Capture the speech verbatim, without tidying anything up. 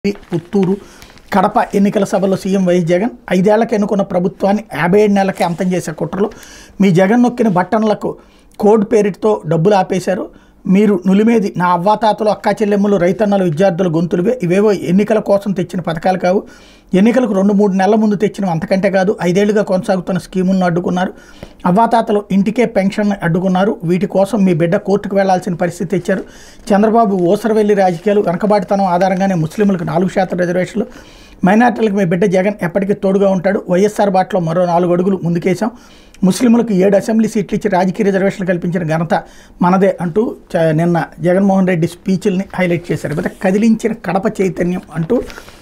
పుత్తూరు కడప ఎన్నికల సభలో CM YS Jagan ఐదేళ్లకు ఎన్నుకున్న ప్రభుత్వాన్ని యాభై ఏడు నెలలకే అంతం చేసే కుట్రలు మీ జగన్ నొక్కిన బట్టన్లకు కోడ్ పేరుతో డబ్బులు ఆపేశారు. మీరు నులిమేది నా అవ్వాతాతలు అక్కా చెల్లెమ్మలు రైతన్నలు విద్యార్థుల గొంతులువే. ఇవేవో ఎన్నికల కోసం తెచ్చిన పథకాలు కావు. ఎన్నికలకు రెండు మూడు నెలల ముందు తెచ్చిన అంతకంటే కాదు. ఐదేళ్లుగా కొనసాగుతున్న స్కీములను అడ్డుకున్నారు. అవ్వాతాతలు ఇంటికే పెన్షన్ అడ్డుకున్నారు. వీటి కోసం మీ బిడ్డ కోర్టుకు వెళ్లాల్సిన పరిస్థితి తెచ్చారు. చంద్రబాబు ఓసరవెల్లి రాజకీయాలు వెనకబాటుతనం ఆధారంగానే ముస్లింలకు నాలుగు శాతం రిజర్వేషన్లు, మైనార్టీలకు మీ బిడ్డ జగన్ ఎప్పటికీ తోడుగా ఉంటాడు. వైఎస్ఆర్ బాటలో మరో నాలుగు అడుగులు ముందుకేశాం. ముస్లింలకు ఏడు అసెంబ్లీ సీట్లు ఇచ్చి రాజకీయ రిజర్వేషన్లు కల్పించిన ఘనత మనదే అంటూ నిన్న జగన్మోహన్ రెడ్డి స్పీచ్ల్ని హైలైట్ చేశారు. కదిలించిన కడప చైతన్యం అంటూ